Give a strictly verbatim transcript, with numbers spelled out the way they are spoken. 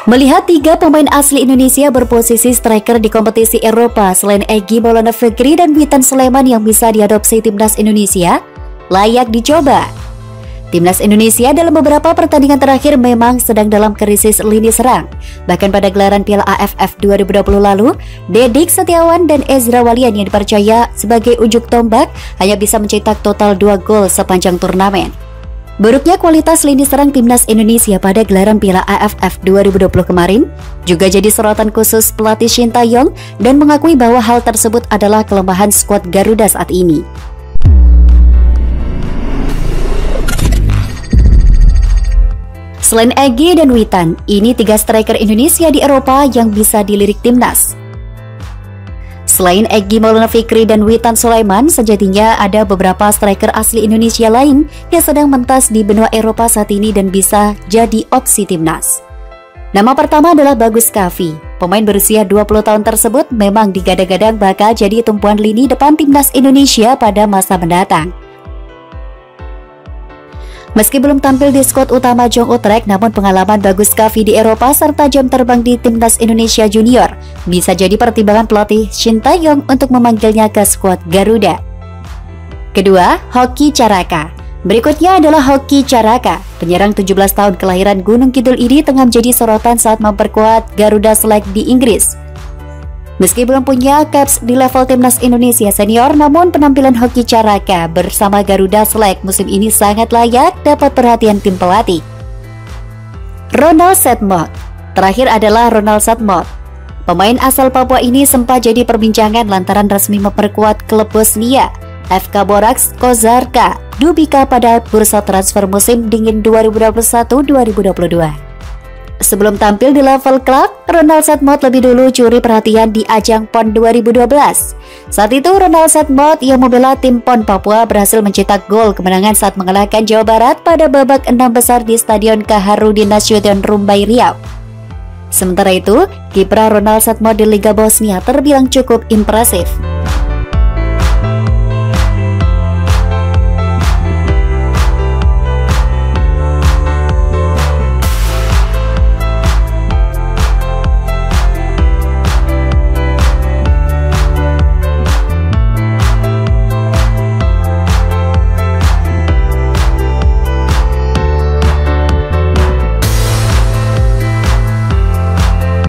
Melihat tiga pemain asli Indonesia berposisi striker di kompetisi Eropa selain Egy Maulana Fikri dan Witan Sulaiman yang bisa diadopsi timnas Indonesia, layak dicoba. Timnas Indonesia dalam beberapa pertandingan terakhir memang sedang dalam krisis lini serang. Bahkan pada gelaran Piala A F F dua ribu dua puluh lalu, Dedik Setiawan dan Ezra Walian yang dipercaya sebagai ujung tombak hanya bisa mencetak total dua gol sepanjang turnamen. Buruknya kualitas lini serang timnas Indonesia pada gelaran Piala A F F dua ribu dua puluh kemarin juga jadi sorotan khusus pelatih Shin Tae-yong dan mengakui bahwa hal tersebut adalah kelemahan skuad Garuda saat ini. Selain Egy dan Witan, ini tiga striker Indonesia di Eropa yang bisa dilirik timnas. Selain Egy Maulana Fikri dan Witan Sulaiman, sejatinya ada beberapa striker asli Indonesia lain yang sedang mentas di benua Eropa saat ini dan bisa jadi opsi timnas. Nama pertama adalah Bagus Kavi. Pemain berusia dua puluh tahun tersebut memang digadang-gadang bakal jadi tumpuan lini depan timnas Indonesia pada masa mendatang. Meski belum tampil di skuad utama Jong Utrecht, namun pengalaman Bagus Kavi di Eropa serta jam terbang di timnas Indonesia Junior bisa jadi pertimbangan pelatih Shin Tae-yong untuk memanggilnya ke skuad Garuda. Kedua, Hoki Caraka. Berikutnya adalah Hoki Caraka. Penyerang tujuh belas tahun kelahiran Gunung Kidul ini tengah menjadi sorotan saat memperkuat Garuda Select di Inggris. Meski belum punya caps di level timnas Indonesia senior, namun penampilan Hoki Caraka bersama Garuda Select musim ini sangat layak dapat perhatian tim pelatih. Ronald Setmod. Terakhir adalah Ronald Setmod. Pemain asal Papua ini sempat jadi perbincangan lantaran resmi memperkuat klub Bosnia, F K Borax Kozarka Dubika pada bursa transfer musim dingin dua ribu dua puluh satu dua ribu dua puluh dua. Sebelum tampil di level klub, Ronald Setmod lebih dulu curi perhatian di ajang PON dua ribu dua belas. Saat itu Ronald Setmod yang membela tim PON Papua berhasil mencetak gol kemenangan saat mengalahkan Jawa Barat pada babak enam besar di Stadion Kaharudin Nasution Rumbai Riau. Sementara itu, kiprah Ronald Setmod di Liga Bosnia terbilang cukup impresif.